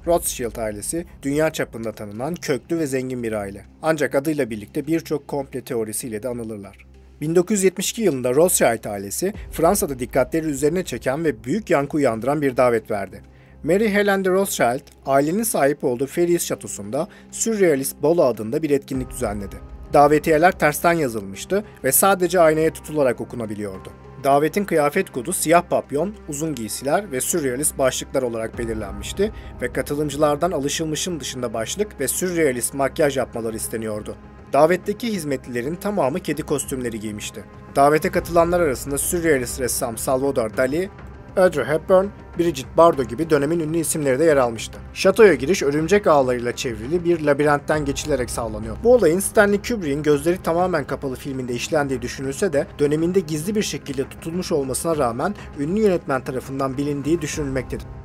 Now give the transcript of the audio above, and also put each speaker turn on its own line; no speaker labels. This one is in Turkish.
Rothschild ailesi dünya çapında tanınan köklü ve zengin bir aile. Ancak adıyla birlikte birçok komple teorisiyle de anılırlar. 1972 yılında Rothschild ailesi Fransa'da dikkatleri üzerine çeken ve büyük yankı uyandıran bir davet verdi. Mary Helen de Rothschild, ailenin sahip olduğu Ferrières Şatosu'nda Sürrealist Balo adında bir etkinlik düzenledi. Davetiyeler tersten yazılmıştı ve sadece aynaya tutularak okunabiliyordu. Davetin kıyafet kodu siyah papyon, uzun giysiler ve sürrealist başlıklar olarak belirlenmişti ve katılımcılardan alışılmışın dışında başlık ve sürrealist makyaj yapmaları isteniyordu. Davetteki hizmetlilerin tamamı kedi kostümleri giymişti. Davete katılanlar arasında sürrealist ressam Salvador Dali, Audrey Hepburn, Brigitte Bardot gibi dönemin ünlü isimleri de yer almıştı. Şatoya giriş örümcek ağlarıyla çevrili bir labirentten geçilerek sağlanıyor. Bu olayın Stanley Kubrick'in Gözleri Tamamen Kapalı filminde işlendiği düşünülse de döneminde gizli bir şekilde tutulmuş olmasına rağmen ünlü yönetmen tarafından bilindiği düşünülmektedir.